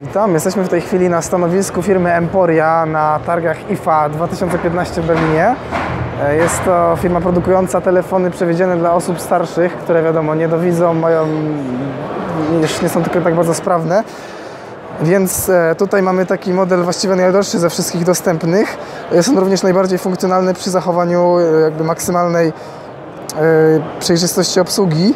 Witam, jesteśmy w tej chwili na stanowisku firmy Emporia na targach IFA 2015 w Berlinie. Jest to firma produkująca telefony przewidziane dla osób starszych, które wiadomo nie dowidzą, nie są tylko tak bardzo sprawne. Więc tutaj mamy taki model właściwie najdroższy ze wszystkich dostępnych. Jest on również najbardziej funkcjonalny przy zachowaniu jakby maksymalnej przejrzystości obsługi.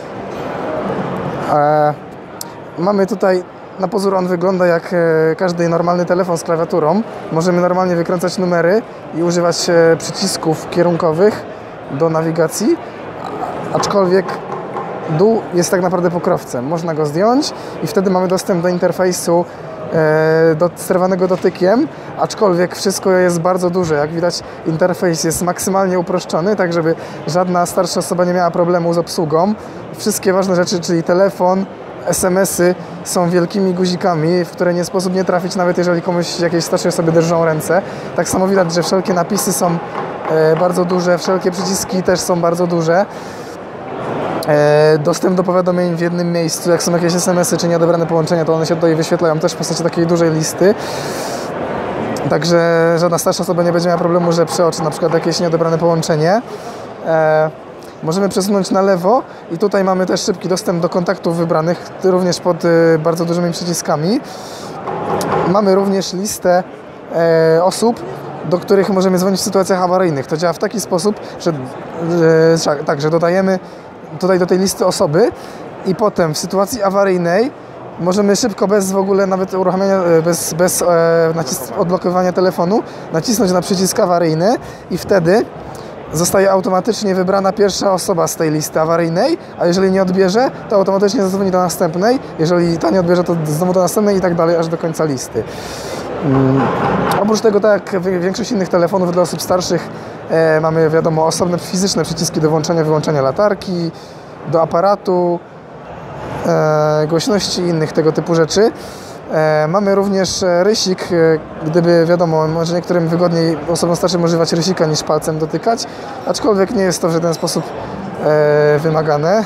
Mamy tutaj, na pozór on wygląda jak każdy normalny telefon z klawiaturą. Możemy normalnie wykręcać numery i używać przycisków kierunkowych do nawigacji, aczkolwiek dół jest tak naprawdę pokrowcem. Można go zdjąć i wtedy mamy dostęp do interfejsu sterowanego dotykiem, aczkolwiek wszystko jest bardzo duże. Jak widać, interfejs jest maksymalnie uproszczony, tak żeby żadna starsza osoba nie miała problemu z obsługą. Wszystkie ważne rzeczy, czyli telefon, SMS-y są wielkimi guzikami, w które nie sposób nie trafić, nawet jeżeli komuś, jakiejś starszej osobie drżą ręce. Tak samo widać, że wszelkie napisy są bardzo duże, wszelkie przyciski też są bardzo duże. Dostęp do powiadomień w jednym miejscu, jak są jakieś SMS-y czy nieodebrane połączenia, to one się tutaj wyświetlają też w postaci takiej dużej listy. Także żadna starsza osoba nie będzie miała problemu, że przeoczy na przykład jakieś nieodebrane połączenie. Możemy przesunąć na lewo i tutaj mamy też szybki dostęp do kontaktów wybranych, również pod bardzo dużymi przyciskami. Mamy również listę osób, do których możemy dzwonić w sytuacjach awaryjnych. To działa w taki sposób, że dodajemy tutaj do tej listy osoby i potem w sytuacji awaryjnej możemy szybko, bez w ogóle nawet uruchamiania, bez odblokowania telefonu, nacisnąć na przycisk awaryjny i wtedy zostaje automatycznie wybrana pierwsza osoba z tej listy awaryjnej, a jeżeli nie odbierze, to automatycznie zadzwoni do następnej. Jeżeli ta nie odbierze, to znowu do następnej i tak dalej, aż do końca listy. Oprócz tego, tak jak większość innych telefonów dla osób starszych, mamy wiadomo osobne fizyczne przyciski do włączania, wyłączania latarki, do aparatu, głośności i innych tego typu rzeczy. Mamy również rysik, gdyby wiadomo, może niektórym wygodniej osobom starszym używać rysika niż palcem dotykać, aczkolwiek nie jest to w żaden sposób wymagane.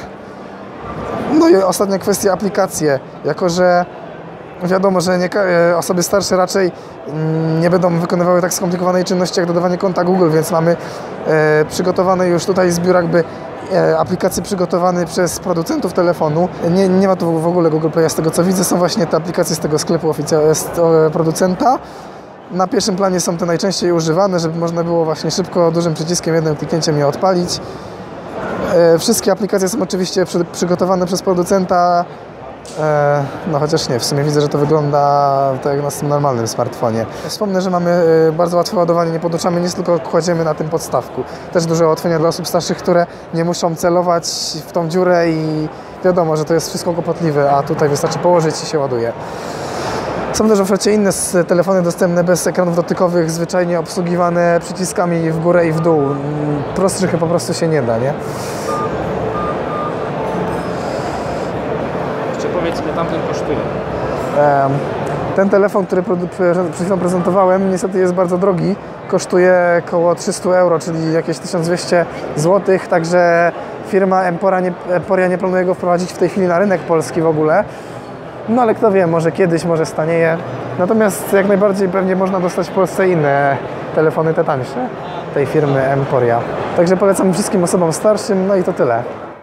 No i ostatnia kwestia, aplikacje, jako że wiadomo, że osoby starsze raczej nie będą wykonywały tak skomplikowanej czynności jak dodawanie konta Google, więc mamy przygotowane już tutaj zbiór jakby aplikacje przygotowane przez producentów telefonu. Nie ma tu w ogóle Google Play, z tego co widzę są właśnie te aplikacje z tego sklepu producenta. Na pierwszym planie są te najczęściej używane, żeby można było właśnie szybko, dużym przyciskiem, jednym kliknięciem je odpalić. Wszystkie aplikacje są oczywiście przygotowane przez producenta. No chociaż nie, w sumie widzę, że to wygląda tak jak na tym normalnym smartfonie. Wspomnę, że mamy bardzo łatwe ładowanie, nie podłączamy nic, tylko kładziemy na tym podstawku. Też duże ułatwienia dla osób starszych, które nie muszą celować w tą dziurę i wiadomo, że to jest wszystko kłopotliwe, a tutaj wystarczy położyć i się ładuje. Są też w ofercie inne telefony dostępne bez ekranów dotykowych, zwyczajnie obsługiwane przyciskami w górę i w dół. Prostszych po prostu się nie da, nie? Powiedz, ile tamten kosztuje? Ten telefon, który przed chwilą prezentowałem, niestety jest bardzo drogi. Kosztuje około 300 euro, czyli jakieś 1200 zł. Także firma Emporia nie planuje go wprowadzić w tej chwili na rynek polski w ogóle. No ale kto wie, może kiedyś, może stanieje. Natomiast jak najbardziej pewnie można dostać w Polsce inne telefony, te tańsze, tej firmy Emporia. Także polecam wszystkim osobom starszym, no i to tyle.